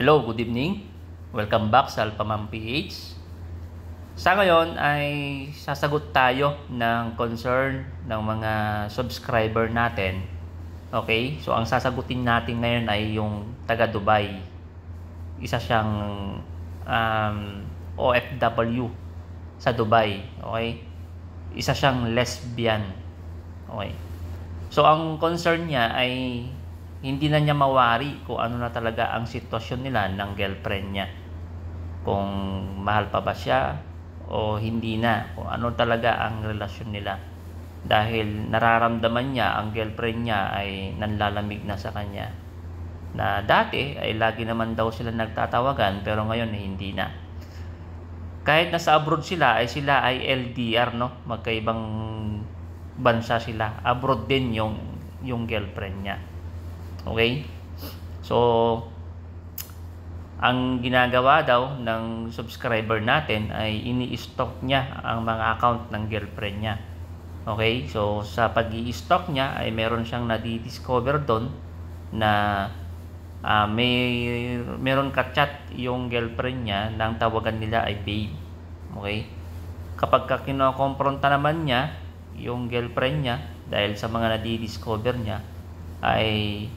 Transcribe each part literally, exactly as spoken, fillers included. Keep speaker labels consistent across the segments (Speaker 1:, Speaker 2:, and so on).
Speaker 1: Hello, good evening. Welcome back sa Alphamam P H. Sa ngayon ay sasagot tayo ng concern ng mga subscriber natin. Okay? So ang sasagutin natin ngayon ay yung taga Dubai. Isa siyang um, O F W sa Dubai. Okay? Isa siyang lesbian. Okay? So ang concern niya ay hindi na niya mawari kung ano na talaga ang sitwasyon nila ng girlfriend niya. Kung mahal pa ba siya o hindi na. Kung ano talaga ang relasyon nila. Dahil nararamdaman niya ang girlfriend niya ay nanlalamig na sa kanya. Na dati ay lagi naman daw sila nagtatawagan pero ngayon ay hindi na. Kahit nasa abroad sila ay sila ay L D R, no? Magkaibang bansa sila. Abroad din yung, yung girlfriend niya. Okay? So, ang ginagawa daw ng subscriber natin ay ini-stalk niya ang mga account ng girlfriend niya. Okay? So, sa pag-i-stalk niya ay meron siyang nadi-discover doon na uh, may meron ka-chat yung girlfriend niya nang tawagan nila ay babe. Okay? Kapag ka kinokompronta naman niya yung girlfriend niya dahil sa mga nadi-discover niya ay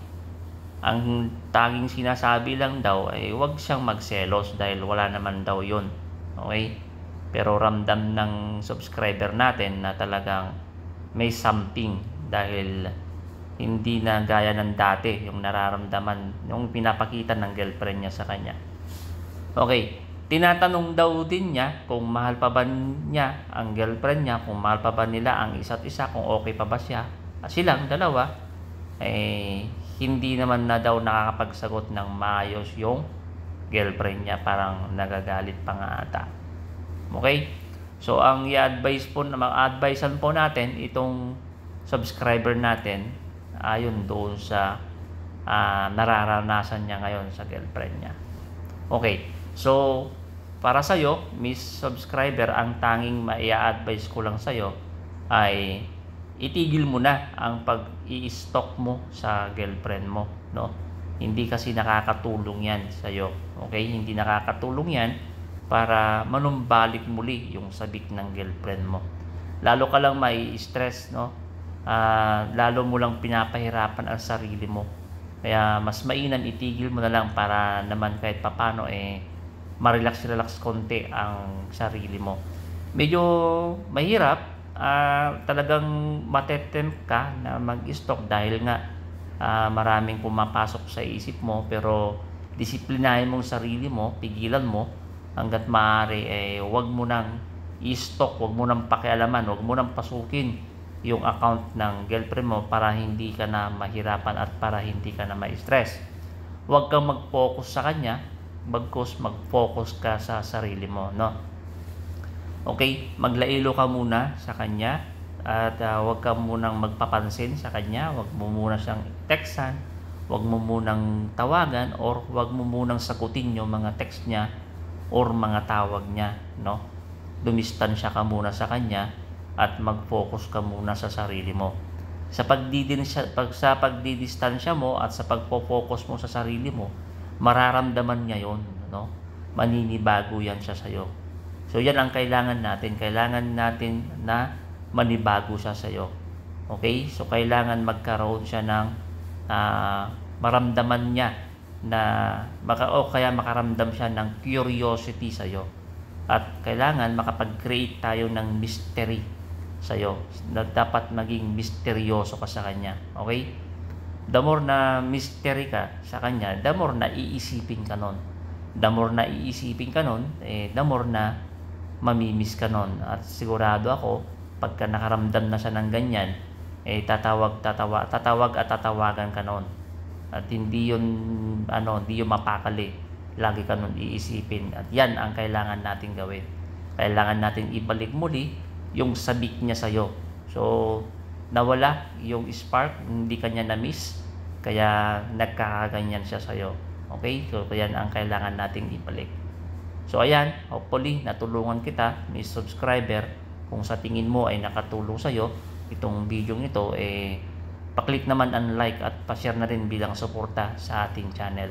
Speaker 1: ang tanging sinasabi lang daw ay huwag siyang magselos dahil wala naman daw yun. Okay? Pero ramdam ng subscriber natin na talagang may something dahil hindi na gaya ng dati yung nararamdaman, yung pinapakita ng girlfriend niya sa kanya. Okay. Tinatanong daw din niya kung mahal pa ba niya ang girlfriend niya, kung mahal pa ba nila ang isa't isa, kung okay pa ba siya. Silang dalawa eh hindi naman na daw nakakapagsagot ng maayos yung girlfriend niya, parang nagagalit pa nga ata. Okay? So ang i-advise po, ma-advisean po natin itong subscriber natin ayon doon sa uh, nararanasan niya ngayon sa girlfriend niya. Okay. So para sa iyo, Miss Subscriber, ang tanging mai-advise ko lang sa iyo ay itigil mo na ang pag-i-stalk mo sa girlfriend mo, no? Hindi kasi nakakatulong 'yan sa iyo. Okay? Hindi nakakatulong 'yan para manumbalik muli yung sabik ng girlfriend mo. Lalo ka lang mai-stress, no? Uh, lalo mo lang pinapahirapan ang sarili mo. Kaya mas mainam itigil mo na lang para naman kahit papano eh ma-relax-relax konti ang sarili mo. Medyo mahirap. Uh, talagang matetempt ka na mag-stalk dahil nga uh, maraming pumapasok sa isip mo, pero disiplinahin mong sarili mo, pigilan mo hanggat maaari eh wag mo nang i-stalk, wag mo nang pakialaman, wag mo nang pasukin yung account ng girlfriend mo para hindi ka na mahirapan at para hindi ka na ma-stress. Wag kang mag-focus sa kanya, bagkus mag-focus ka sa sarili mo, no? Okay, maglailo ka muna sa kanya at uh, huwag ka munang magpapansin sa kanya, huwag mo muna siyang textan, huwag mo munang tawagan or huwag mo munang sagutin yung mga text niya or mga tawag niya, no? Dumistansya ka muna sa kanya at mag-focus ka muna sa sarili mo. Sa pagdidistansya, pag sa pagdidistansya mo at sa pagpo-focus mo sa sarili mo, mararamdaman niya 'yon, no? Maninibago 'yan siya sa iyo. So yan ang kailangan natin. Kailangan natin na manibago siya sa iyo. Okay? So kailangan magkaroon siya ng uh, maramdaman niya na maka, o kaya makaramdam siya ng curiosity sa iyo. At kailangan makapag-create tayo ng mystery sa iyo. Dapat maging misteryoso ka sa kanya. Okay? The more na mystery ka sa kanya, the more na iisipin ka nun. The more na iisipin ka nun, eh, the more na mamimiss ka nun. At sigurado ako pagka nakaramdam na siya ng ganyan eh tatawag tatawa tatawag at tatawagan ka nun. At hindi yun ano hindi yun mapakali, lagi ka nun iisipin. At yan ang kailangan natin gawin. Kailangan natin ibalik muli yung sabik niya sa iyo. So nawala yung spark, hindi kanya na-miss, kaya nagkakaganyan siya sa iyo. Okay? So yan ang kailangan nating ibalik. So ayan, hopefully natulungan kita, Miss Subscriber. Kung sa tingin mo ay nakatulong sa iyo itong video ito, eh pa-click naman ang like at pa-share na rin bilang suporta sa ating channel.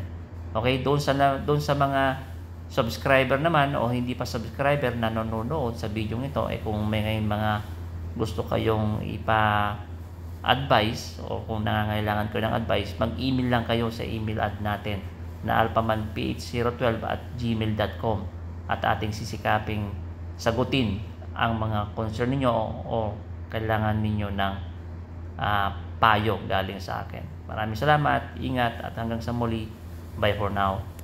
Speaker 1: Okay, doon sa na, doon sa mga subscriber naman o hindi pa subscriber na nanonood sa video ito, eh kung may mga gusto kayong ipa-advise o kung nangangailangan kayo ng advice, mag-email lang kayo sa email ad natin na alpaman p h zero one two at gmail dot com at ating sisikaping sagutin ang mga concern ninyo o, o kailangan ninyo ng uh, payo galing sa akin. Maraming salamat, ingat at hanggang sa muli. Bye for now.